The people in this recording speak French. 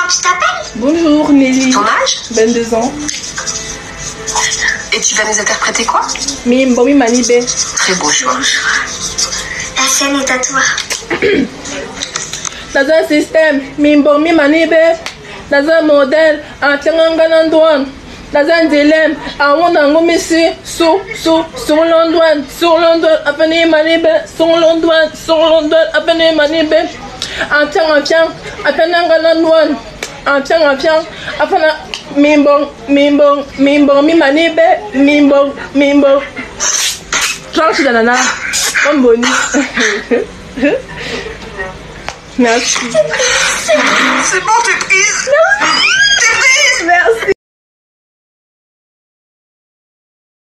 tu t'appelles? Bonjour Nelly. Ton âge? 22 ans. Et tu vas nous interpréter quoi? Mimbomi Manibe. Très beau choix. La scène est à toi. Dans un système, Mimbomi Manibe. Dans un modèle, en Tchanganandouane. Dans un dilemme, on a ici, sur London, appelé Manibe, sur London, appelé Manibe. En Tchangan, Atananganandouane. En Tchangan, Afana. Mimbong, Mimbong. Tranche d'ananas, comme Bonnie. Merci. C'est bon, t'es prise. Merci.